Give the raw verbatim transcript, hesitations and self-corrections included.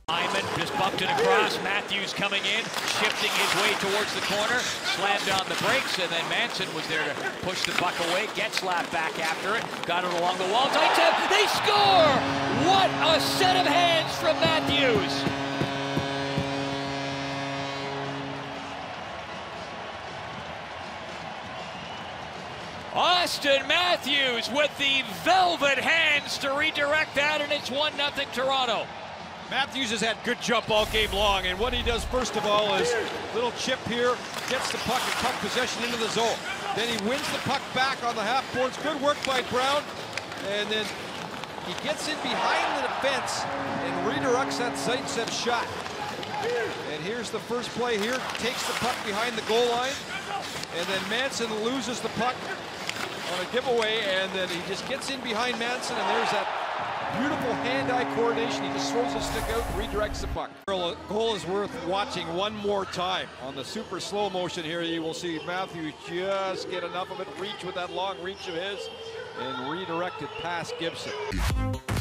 Hyman just bumped it across. Matthews coming in, shifting his way towards the corner, slammed on the brakes, and then Manson was there to push the puck away. Getzlaf back after it, got it along the wall. Tight tap, they score! What a set of hands from Matthews! Auston Matthews with the velvet hands to redirect that, and it's one nothing Toronto. Matthews has had good jump all game long, and what he does first of all is little chip here, gets the puck and puck possession into the zone. Then he wins the puck back on the half boards. Good work by Brown, and then he gets in behind the defense and redirects that Zaitsev shot. And here's the first play here, takes the puck behind the goal line, and then Manson loses the puck on a giveaway, and then he just gets in behind Manson, and there's that beautiful hand-eye coordination. He just throws his stick out, redirects the puck. The goal is worth watching one more time. On the super slow motion here, you will see Matthews just get enough of it, reach with that long reach of his, and redirect it past Gibson.